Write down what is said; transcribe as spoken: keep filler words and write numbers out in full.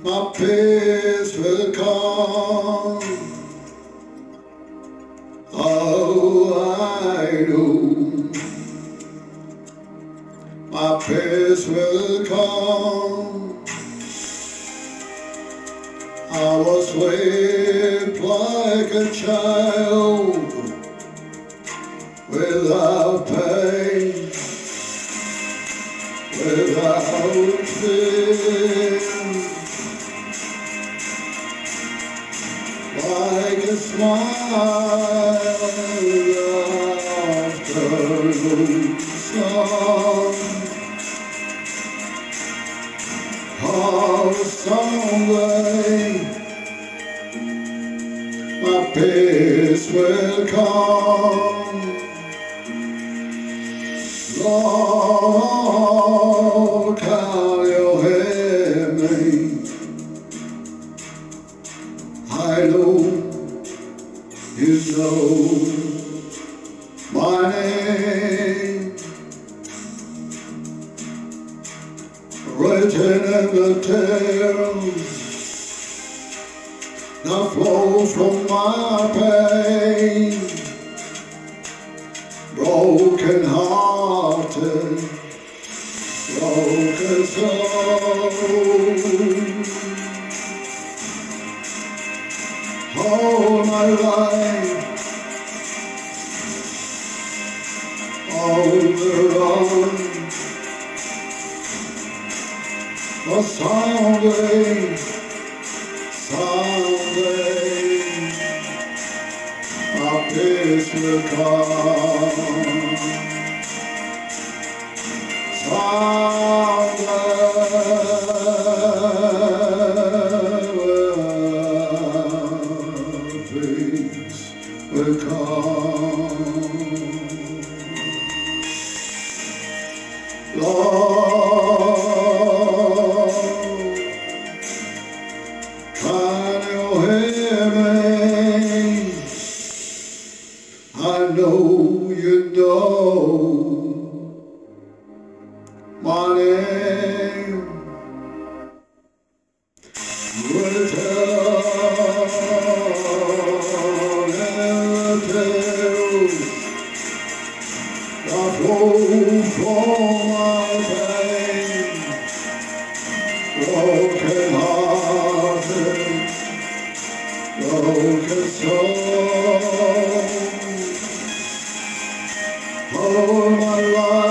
my peace will come. Oh, I know my peace will come. I was whipped like a child without pain, without fear, like a smile after the sun. Oh, someday my peace will come. Lord, can you hear me? I know you know my name, written in the tears that flow from my pain, broken hearted, broken soul. All my life, all the run, was someday, someday, my peace will come. Someday, peace will come. Lord, can you hear me? I know you know my name, written in the tears that flow from my pain, broken hearted, broken soul. All my life